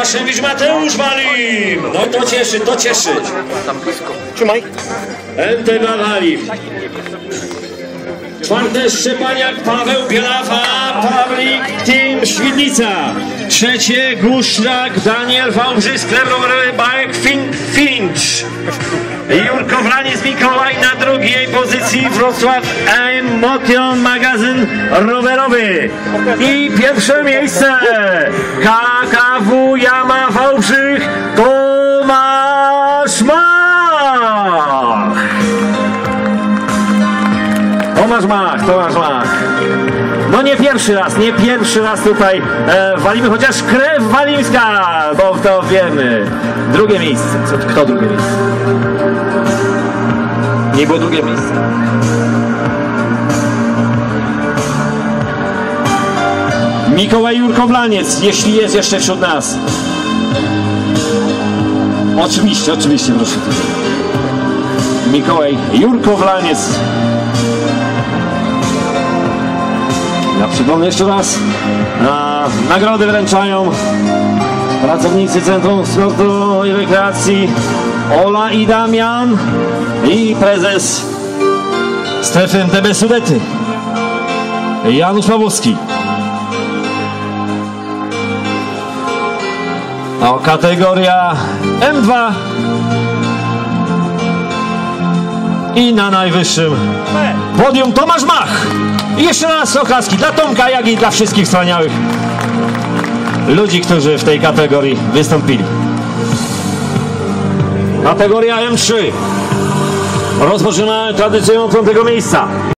Tomaszewicz Mateusz Walim. No to cieszy, to cieszy. Trzymaj. Enteba Walim. Czwarte Szczepaniak Paweł Bielawa, Pawlik Team Świdnica. Trzecie Guszczak Daniel Wałbrzy, sklep rowerowy Bike Finch. Jurko Wlaniec Mikołaj na drugiej pozycji, Wrocław Emotion magazyn rowerowy. I pierwsze miejsce KKW Jama Wałbrzych Tomasz Mach. Tomasz Mach. No nie pierwszy raz tutaj walimy, chociaż krew walimska, bo to wiemy. Drugie miejsce. Kto drugie miejsce? Nie było drugie miejsce. Mikołaj Jurko Wlaniec, jeśli jest jeszcze wśród nas. Oczywiście, proszę. Mikołaj Jurko Wlaniec. Ja przypomnę jeszcze raz, nagrody wręczają pracownicy Centrum Sportu i Rekreacji Ola i Damian i prezes strefy MTB Sudety Janusz Pawłowski. A kategoria M2 i na najwyższym podium Tomasz Mach. I jeszcze raz oklaski dla Tomka, jak i dla wszystkich wspaniałych ludzi, którzy w tej kategorii wystąpili. Kategoria M3. Rozpoczynamy tradycyjną 5. miejsca.